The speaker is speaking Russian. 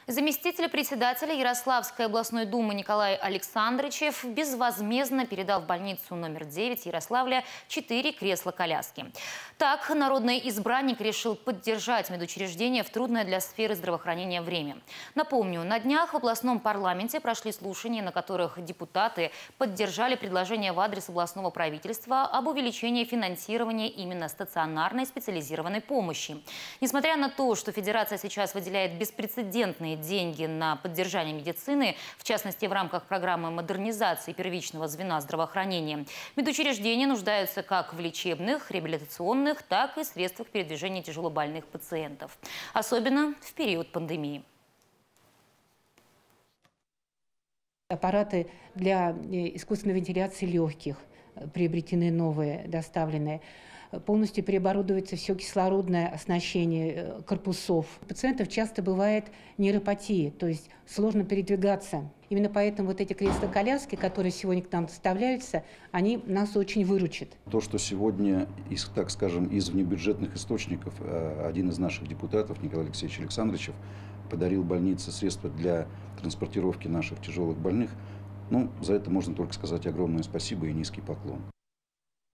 Заместитель председателя Ярославской областной думы Николай Александрычев безвозмездно передал в больницу номер 9 Ярославля 4 кресла-коляски. Так, народный избранник решил поддержать медучреждение в трудное для сферы здравоохранения время. Напомню, на днях в областном парламенте прошли слушания, на которых депутаты поддержали предложение в адрес областного правительства об увеличении финансирования именно стационарной специализированной помощи. Несмотря на то, что Федерация сейчас выделяет беспрецедентные деньги на поддержание медицины, в частности в рамках программы модернизации первичного звена здравоохранения, медучреждения нуждаются как в лечебных, реабилитационных, так и средствах передвижения тяжелобольных пациентов, особенно в период пандемии. Аппараты для искусственной вентиляции легких приобретены новые, доставленные. Полностью переоборудуется все кислородное оснащение корпусов. У пациентов часто бывает нейропатия, то есть сложно передвигаться. Именно поэтому вот эти кресла-коляски, которые сегодня к нам доставляются, они нас очень выручат. То, что сегодня, так скажем, из внебюджетных источников один из наших депутатов, Николай Алексеевич Александрычев, подарил больнице средства для транспортировки наших тяжелых больных, за это можно только сказать огромное спасибо и низкий поклон.